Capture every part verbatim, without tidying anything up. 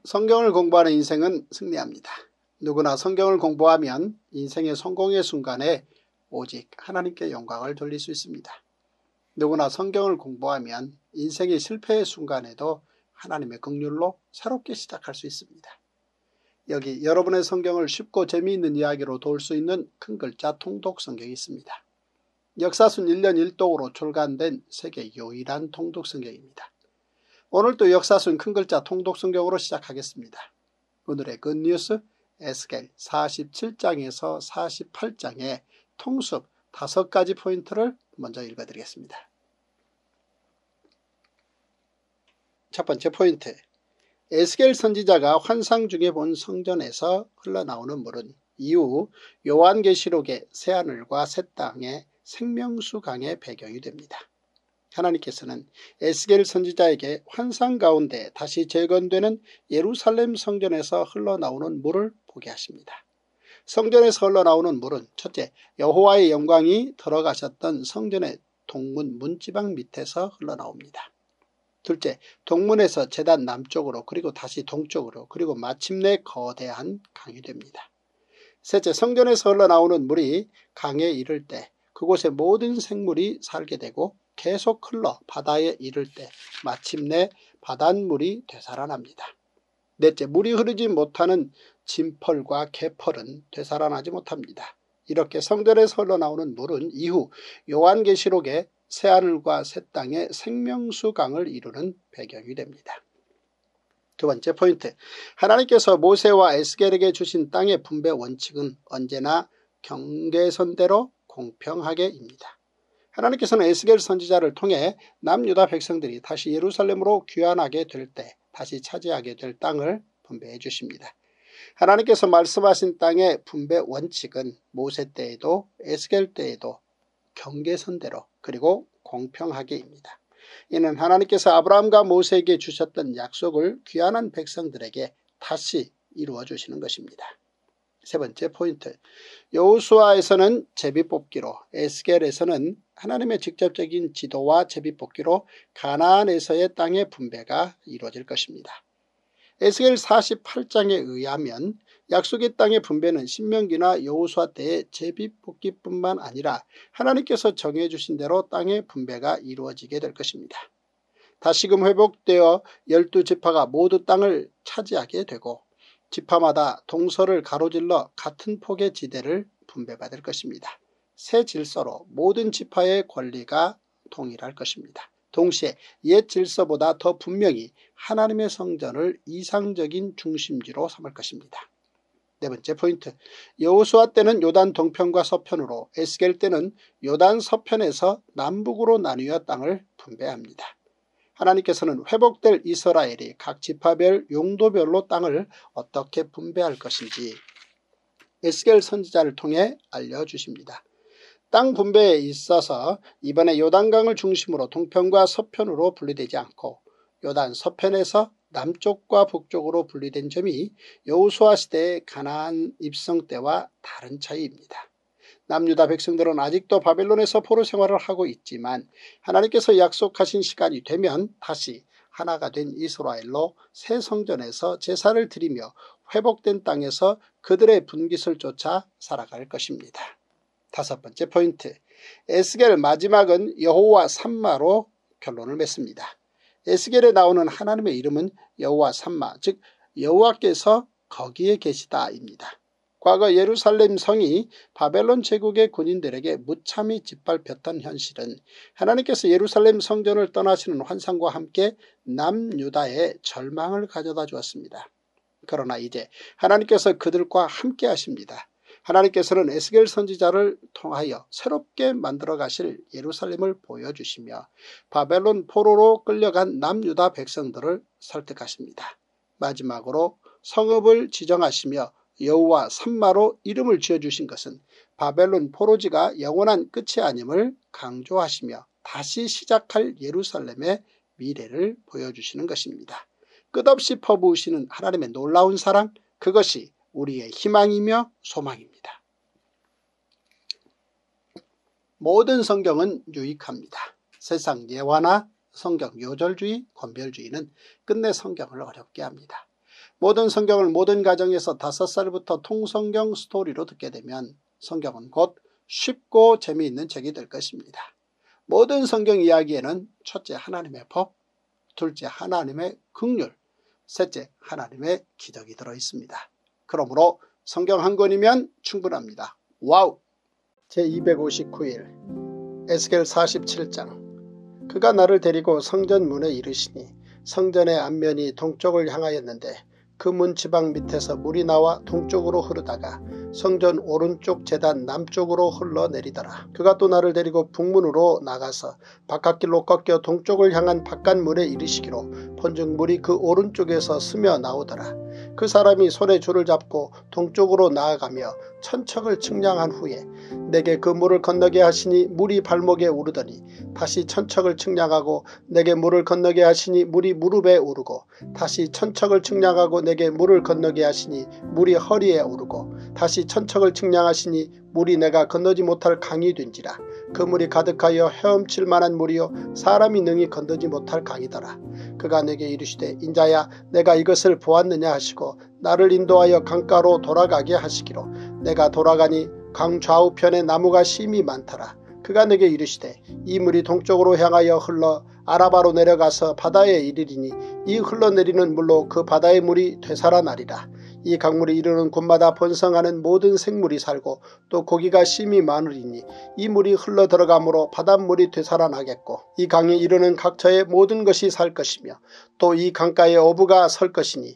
성경을 공부하는 인생은 승리합니다. 누구나 성경을 공부하면 인생의 성공의 순간에 오직 하나님께 영광을 돌릴 수 있습니다. 누구나 성경을 공부하면 인생의 실패의 순간에도 하나님의 긍휼로 새롭게 시작할 수 있습니다. 여기 여러분의 성경을 쉽고 재미있는 이야기로 도울 수 있는 큰 글자 통독 성경이 있습니다. 역사순 일 년 일 독으로 출간된 세계 유일한 통독 성경입니다. 오늘도 역사순 큰 글자 통독 성경으로 시작하겠습니다. 오늘의 굿뉴스 에스겔 사십칠 장에서 사십팔 장의 통습 다섯 가지 포인트를 먼저 읽어드리겠습니다. 첫 번째 포인트, 에스겔 선지자가 환상 중에 본 성전에서 흘러나오는 물은 이후 요한계시록의 새하늘과 새 땅의 생명수 강의 배경이 됩니다. 하나님께서는 에스겔 선지자에게 환상 가운데 다시 재건되는 예루살렘 성전에서 흘러나오는 물을 보게 하십니다. 성전에서 흘러나오는 물은 첫째, 여호와의 영광이 들어가셨던 성전의 동문 문지방 밑에서 흘러나옵니다. 둘째, 동문에서 제단 남쪽으로 그리고 다시 동쪽으로 그리고 마침내 거대한 강이 됩니다. 셋째, 성전에서 흘러나오는 물이 강에 이를 때 그곳의 모든 생물이 살게 되고 계속 흘러 바다에 이를 때 마침내 바닷물이 되살아납니다. 넷째, 물이 흐르지 못하는 진펄과 개펄은 되살아나지 못합니다. 이렇게 성전에서 흘러나오는 물은 이후 요한계시록의 새하늘과 새 땅의 생명수 강을 이루는 배경이 됩니다. 두 번째 포인트, 하나님께서 모세와 에스겔에게 주신 땅의 분배 원칙은 언제나 경계선대로 공평하게입니다. 하나님께서는 에스겔 선지자를 통해 남유다 백성들이 다시 예루살렘으로 귀환하게 될 때 다시 차지하게 될 땅을 분배해 주십니다. 하나님께서 말씀하신 땅의 분배 원칙은 모세 때에도 에스겔 때에도 경계선대로 그리고 공평하게입니다. 이는 하나님께서 아브라함과 모세에게 주셨던 약속을 귀환한 백성들에게 다시 이루어 주시는 것입니다. 세 번째 포인트, 여호수아에서는 제비뽑기로, 에스겔에서는 하나님의 직접적인 지도와 제비뽑기로 가나안에서의 땅의 분배가 이루어질 것입니다. 에스겔 사십팔 장에 의하면 약속의 땅의 분배는 신명기나 여호수아 때의 제비뽑기뿐만 아니라 하나님께서 정해주신 대로 땅의 분배가 이루어지게 될 것입니다. 다시금 회복되어 열두 지파가 모두 땅을 차지하게 되고 지파마다 동서를 가로질러 같은 폭의 지대를 분배받을 것입니다. 새 질서로 모든 지파의 권리가 동일할 것입니다. 동시에 옛 질서보다 더 분명히 하나님의 성전을 이상적인 중심지로 삼을 것입니다. 네 번째 포인트, 여호수아 때는 요단 동편과 서편으로, 에스겔 때는 요단 서편에서 남북으로 나뉘어 땅을 분배합니다. 하나님께서는 회복될 이스라엘이 각 지파별 용도별로 땅을 어떻게 분배할 것인지 에스겔 선지자를 통해 알려주십니다. 땅 분배에 있어서 이번에 요단강을 중심으로 동편과 서편으로 분리되지 않고 요단 서편에서 남쪽과 북쪽으로 분리된 점이 여호수아 시대의 가나안 입성 때와 다른 차이입니다. 남유다 백성들은 아직도 바벨론에서 포로 생활을 하고 있지만 하나님께서 약속하신 시간이 되면 다시 하나가 된 이스라엘로 새 성전에서 제사를 드리며 회복된 땅에서 그들의 분깃을 쫓아 살아갈 것입니다. 다섯 번째 포인트, 에스겔 마지막은 여호와 삼마로 결론을 맺습니다. 에스겔에 나오는 하나님의 이름은 여호와 삼마, 즉 여호와께서 거기에 계시다입니다. 과거 예루살렘 성이 바벨론 제국의 군인들에게 무참히 짓밟혔던 현실은 하나님께서 예루살렘 성전을 떠나시는 환상과 함께 남유다에 절망을 가져다 주었습니다. 그러나 이제 하나님께서 그들과 함께 하십니다. 하나님께서는 에스겔 선지자를 통하여 새롭게 만들어 가실 예루살렘을 보여주시며 바벨론 포로로 끌려간 남유다 백성들을 설득하십니다. 마지막으로 성읍을 지정하시며 여호와 삼마로 이름을 지어주신 것은 바벨론 포로지가 영원한 끝이 아님을 강조하시며 다시 시작할 예루살렘의 미래를 보여주시는 것입니다. 끝없이 퍼부으시는 하나님의 놀라운 사랑, 그것이 우리의 희망이며 소망입니다. 모든 성경은 유익합니다. 세상 예화나 성경 요절주의, 권별주의는 끝내 성경을 어렵게 합니다. 모든 성경을 모든 가정에서 다섯 살부터 통성경 스토리로 듣게 되면 성경은 곧 쉽고 재미있는 책이 될 것입니다. 모든 성경 이야기에는 첫째 하나님의 법, 둘째 하나님의 긍휼, 셋째 하나님의 기적이 들어있습니다. 그러므로 성경 한 권이면 충분합니다. 와우! 제이백오십구 일 에스겔 사십칠 장. 그가 나를 데리고 성전 문에 이르시니 성전의 앞면이 동쪽을 향하였는데 그 문 지방 밑에서 물이 나와 동쪽으로 흐르다가 성전 오른쪽 제단 남쪽으로 흘러내리더라. 그가 또 나를 데리고 북문으로 나가서 바깥길로 꺾여 동쪽을 향한 바깥문에 이르시기로 본즉 물이 그 오른쪽에서 스며 나오더라. 그 사람이 손에 줄을 잡고 동쪽으로 나아가며 천척을 측량한 후에 내게 그 물을 건너게 하시니 물이 발목에 오르더니 다시 천척을 측량하고 내게 물을 건너게 하시니 물이 무릎에 오르고 다시 천척을 측량하고 내게 물을 건너게 하시니 물이 허리에 오르고 다시 천척을 측량하시니 물이 내가 건너지 못할 강이 된지라. 그 물이 가득하여 헤엄칠 만한 물이요 사람이 능히 건너지 못할 강이더라. 그가 내게 이르시되 인자야 내가 이것을 보았느냐 하시고 나를 인도하여 강가로 돌아가게 하시기로 내가 돌아가니 강 좌우편에 나무가 심이 많더라. 그가 내게 이르시되 이 물이 동쪽으로 향하여 흘러 아라바로 내려가서 바다에 이르리니 이 흘러내리는 물로 그 바다의 물이 되살아나리라. 이 강물이 이르는 곳마다 번성하는 모든 생물이 살고 또 고기가 심이 많으리니 이 물이 흘러 들어가므로 바닷물이 되살아나겠고 이 강에 이르는 각처의 모든 것이 살 것이며 또 이 강가에 어부가 설 것이니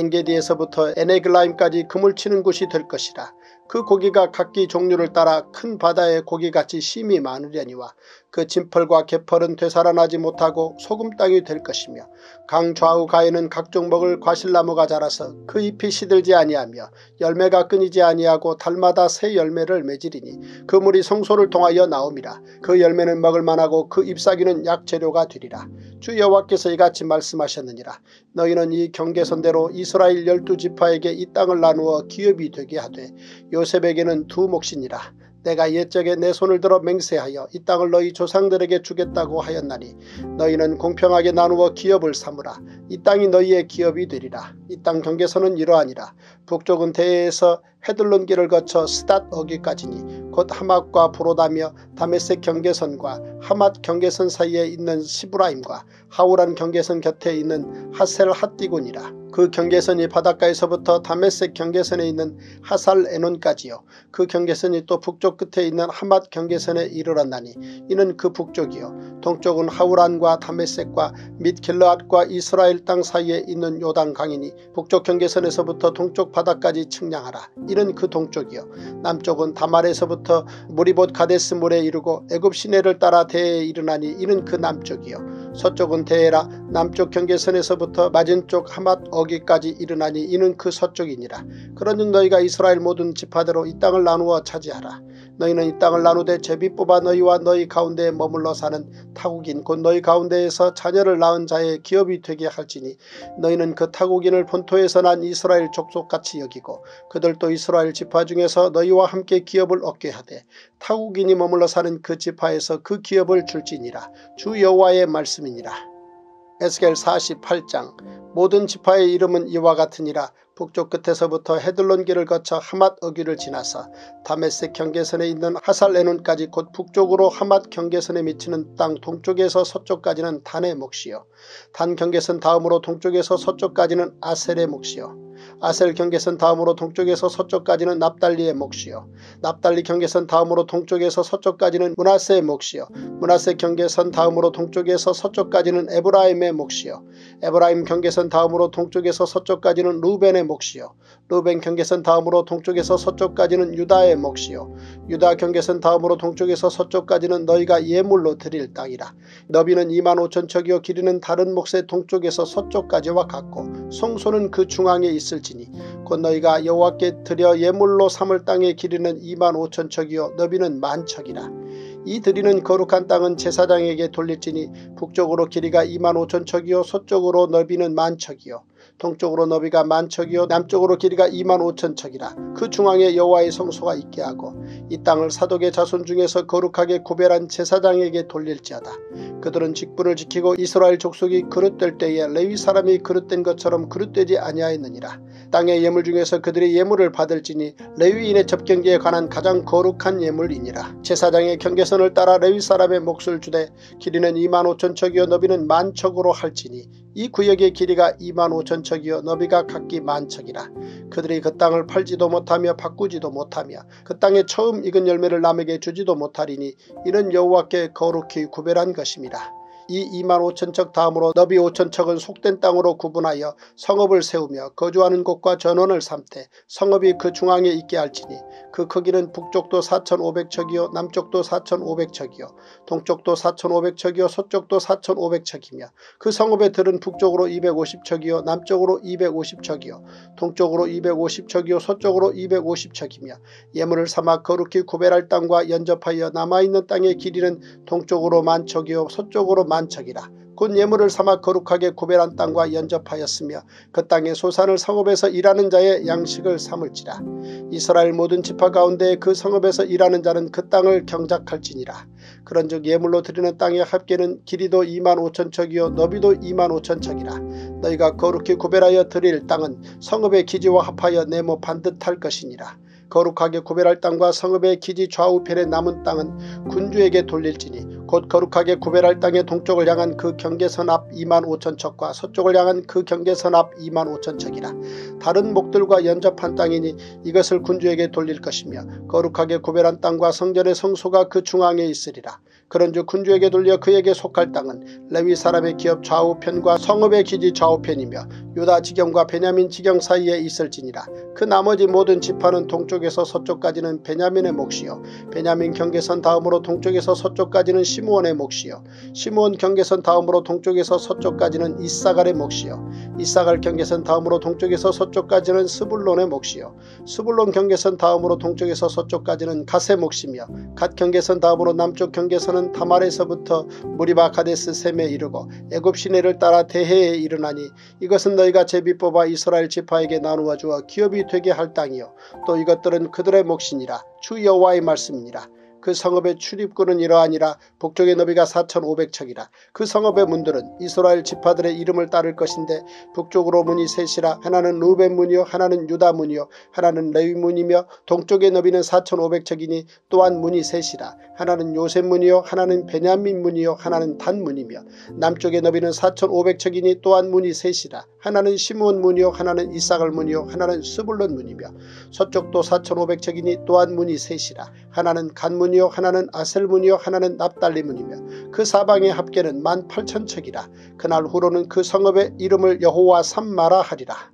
엔게디에서부터 에네글라임까지 그물 치는 곳이 될 것이라. 그 고기가 각기 종류를 따라 큰 바다의 고기같이 심이 많으려니와 그 진펄과 개펄은 되살아나지 못하고 소금 땅이 될 것이며 강 좌우 가에는 각종 먹을 과실나무가 자라서 그 잎이 시들지 아니하며 열매가 끊이지 아니하고 달마다 새 열매를 맺으리니 그 물이 성소를 통하여 나옴이라. 그 열매는 먹을 만하고 그 잎사귀는 약재료가 되리라. 주 여호와께서 이같이 말씀하셨느니라. 너희는 이 경계선대로 이스라엘 열두 지파에게 이 땅을 나누어 기업이 되게 하되 요셉에게는 두 몫이니라. 내가 옛적에 내 손을 들어 맹세하여 이 땅을 너희 조상들에게 주겠다고 하였나니 너희는 공평하게 나누어 기업을 삼으라. 이 땅이 너희의 기업이 되리라. 이 땅 경계선은 이러하니라. 북쪽은 대해에서 헤들론 길을 거쳐 스닷 어기까지니 곧 하맛과 브로다며 다메섹 경계선과 하맛 경계선 사이에 있는 시브라임과 하우란 경계선 곁에 있는 하셀 핫디곤이라. 그 경계선이 바닷가에서부터 다메섹 경계선에 있는 하살 에논까지요. 그 경계선이 또 북쪽 끝에 있는 하맛 경계선에 이르렀나니 이는 그 북쪽이요. 동쪽은 하우란과 다메섹과 및 길르앗과 이스라엘 땅 사이에 있는 요단 강이니 북쪽 경계선에서부터 동쪽 바다까지 측량하라. 이는 그 동쪽이요. 남쪽은 다말에서부터 무리봇 가데스 물에 이르고 애굽 시내를 따라 대해에 이르나니 이는 그 남쪽이요. 서쪽은 대해라. 남쪽 경계선에서부터 맞은쪽 하맛 어기까지 이르나니 이는 그 서쪽이니라. 그런즉 너희가 이스라엘 모든 지파대로 이 땅을 나누어 차지하라. 너희는 이 땅을 나누되 제비 뽑아 너희와 너희 가운데에 머물러 사는 타국인 곧 너희 가운데에서 자녀를 낳은 자의 기업이 되게 할지니 너희는 그 타국인을 본토에서 난 이스라엘 족속같이 여기고 그들도 이스라엘 지파 중에서 너희와 함께 기업을 얻게 하되 타국인이 머물러 사는 그 지파에서 그 기업을 줄지니라. 주 여호와의 말씀이니라. 에스겔 사십팔 장. 모든 지파의 이름은 이와 같으니라. 북쪽 끝에서부터 헤들론 길을 거쳐 하맛 어귀를 지나서 다메섹 경계선에 있는 하살 에논까지 곧 북쪽으로 하맛 경계선에 미치는 땅 동쪽에서 서쪽까지는 단의 몫이요. 단 경계선 다음으로 동쪽에서 서쪽까지는 아셀의 몫이요. 아셀 경계선 다음으로 동쪽에서 서쪽까지는 납달리의 몫이요. 납달리 경계선 다음으로 동쪽에서 서쪽까지는 므낫세의 몫이요. 므낫세 경계선 다음으로 동쪽에서 서쪽까지는 에브라임의 몫이요. 에브라임 경계선 다음으로 동쪽에서 서쪽까지는 루벤의 몫이요. 루벤 경계선 다음으로 동쪽에서 서쪽까지는 유다의 몫이요. 유다 경계선 다음으로 동쪽에서 서쪽까지는 너희가 예물로 드릴 땅이라. 너비는 이만 오천 척이요 길이는 다른 몫의 동쪽에서 서쪽까지와 같고 성소는 그 중앙에 있을지니 곧 너희가 여호와께 드려 예물로 삼을 땅의 길이는 이만 오천 척이요 너비는 만 척이라. 이 드리는 거룩한 땅은 제사장에게 돌릴지니 북쪽으로 길이가 이만 오천 척이요 서쪽으로 너비는 만 척이요 동쪽으로 너비가 만척이요 남쪽으로 길이가 이만 오천 척이라. 그 중앙에 여호와의 성소가 있게 하고 이 땅을 사독의 자손 중에서 거룩하게 구별한 제사장에게 돌릴지어다. 그들은 직분을 지키고 이스라엘 족속이 그릇될 때에 레위 사람이 그릇된 것처럼 그릇되지 아니하였느니라. 땅의 예물 중에서 그들이 예물을 받을지니 레위인의 접경기에 관한 가장 거룩한 예물이니라. 제사장의 경계선을 따라 레위 사람의 몫을 주되 길이는 이만 오천 척이요 너비는 만 척으로 할지니 이 구역의 길이가 이만 오천 척이요 너비가 각기 만 척이라. 그들이 그 땅을 팔지도 못하며 바꾸지도 못하며 그 땅에 처음 익은 열매를 남에게 주지도 못하리니 이는 여호와께 거룩히 구별한 것입니다. 이 이만 오천 척 다음으로 너비 오천 척은 속된 땅으로 구분하여 성읍을 세우며 거주하는 곳과 전원을 삼되 성읍이 그 중앙에 있게 할지니 그 크기는 북쪽도 사천오백 척이요 남쪽도 사천오백 척이요 동쪽도 사천오백 척이요 서쪽도 사천오백 척이며 그 성읍의 들은 북쪽으로 이백오십 척이요 남쪽으로 이백오십 척이요 동쪽으로 이백오십 척이요 서쪽으로 이백오십 척이며 예물을 삼아 거룩히 구별할 땅과 연접하여 남아있는 땅의 길이는 동쪽으로 만 척이요 서쪽으로 만 척이라. 곧 예물을 삼아 거룩하게 구별한 땅과 연접하였으며 그 땅의 소산을 성읍에서 일하는 자의 양식을 삼을지라. 이스라엘 모든 지파 가운데 그 성읍에서 일하는 자는 그 땅을 경작할지니라. 그런즉 예물로 드리는 땅의 합계는 길이도 이만 오천 척이요 너비도 이만 오천 척이라. 너희가 거룩히 구별하여 드릴 땅은 성읍의 기지와 합하여 네모 반듯할 것이니라. 거룩하게 구별할 땅과 성읍의 기지 좌우편에 남은 땅은 군주에게 돌릴지니 곧 거룩하게 구별할 땅의 동쪽을 향한 그 경계선 앞 이만 오천 척과 서쪽을 향한 그 경계선 앞 이만 오천 척이라. 다른 목들과 연접한 땅이니 이것을 군주에게 돌릴 것이며 거룩하게 구별한 땅과 성전의 성소가 그 중앙에 있으리라. 그런즉 군주에게 돌려 그에게 속할 땅은 레위 사람의 기업 좌우편과 성읍의 기지 좌우편이며 유다 지경과 베냐민 지경 사이에 있을지니라. 그 나머지 모든 지파는 동쪽에서 서쪽까지는 베냐민의 몫이요 베냐민 경계선 다음으로 동쪽에서 서쪽까지는 시므온의 몫이요 시므온 경계선 다음으로 동쪽에서 서쪽까지는 이사갈의 몫이요 이사갈 경계선 다음으로 동쪽에서 서쪽까지는 스불론의 몫이요 스불론 경계선 다음으로 동쪽에서 서쪽까지는 갓의 몫이며 갓 경계선 다음으로 남쪽 경계선은 다말에서부터 무리바 가데스 셈에 이르고 애굽 시내를 따라 대해에 이르나니 이것은 너희가 제비 뽑아 이스라엘 지파에게 나누어 주어 기업이 되게 할 땅이요 또 이것들은 그들의 몫이니라. 주 여호와의 말씀이니라. 그 성읍의 출입구는 이러하니라. 북쪽의 너비가 사천오백 척이라. 그 성읍의 문들은 이스라엘 지파들의 이름을 따를 것인데 북쪽으로 문이 셋이라. 하나는 루벤 문이요 하나는 유다 문이요 하나는 레위 문이며 동쪽의 너비는 사천오백 척이니 또한 문이 셋이라. 하나는 요셉 문이요 하나는 베냐민 문이요 하나는 단 문이며 남쪽의 너비는 사천오백 척이니 또한 문이 셋이라. 하나는 시므온 문이요 하나는 이사갈 문이요 하나는 스불론 문이며 서쪽도 사천오백 척이니 또한 문이 셋이라. 하나는 간 문이요 하나는 아셀 문이요 하나는 납달리 문이며 그 사방의 합계는 만 팔천 척이라. 그날 후로는 그 성읍의 이름을 여호와 삼마라 하리라.